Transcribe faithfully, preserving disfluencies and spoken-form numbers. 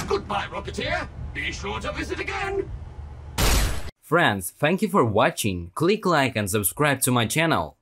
Goodbye, Rocketeer. Be sure to visit again. Friends, thank you for watching. Click like and subscribe to my channel.